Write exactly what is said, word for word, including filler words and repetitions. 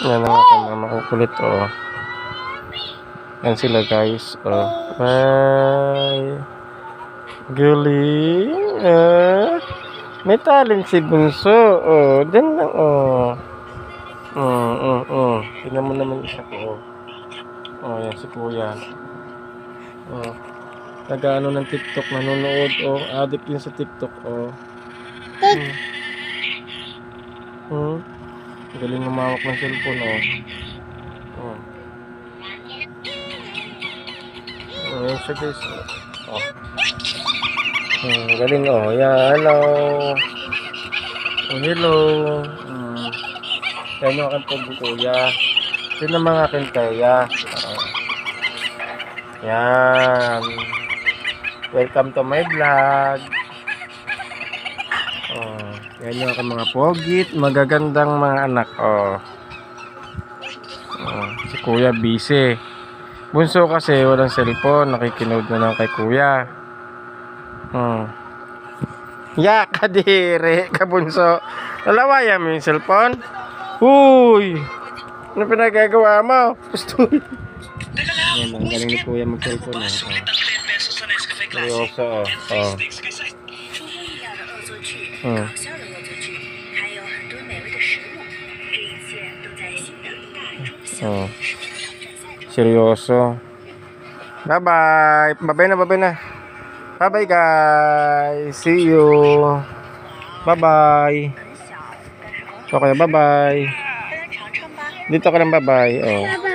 Yan ang aking mga makukulit, oh. Yan sila, guys. Oh. Ay. Galing. Ah. May talent si Bunso. Oh. Diyan lang, oh. Mm, mm, mm. Tingnan mo naman isa ko, oh. Oh, yan si Kuya. Oh. Nag-ano ng TikTok, nanonood, oh. Addict din sa TikTok, oh. Hmm. Hmm. Galing lumawak ng cellphone, oh. Oh. Oh, yan siya, guys. Oh. Hmm, galing, oh. Yan, hello. Oh, hello. Hmm. Yan yung aking pogi kuya. Ito na mga aking kaya. Oh. Yan. Welcome to my vlog. Oh. Yan yung aking mga pogit. Magagandang mga anak, oh. Oh. Si kuya busy. Bunso kasi walang cellphone, nakikinood na lang kay kuya. Hmm. Ya, kadiri, kabunso. Nalawayan mo yung cellphone? Uy! Ano pinagagawa mo? Gusto. Yan, ang galing ni kuya mag-cellphone. Oh. Seryoso, oh. Oh. Hmm. Oh. Seryoso. Bye-bye. Bye-bye na, bye-bye na. Bye-bye, guys. See you. Bye-bye. Okay, bye-bye. Dito ka lang, bye-bye. Oh.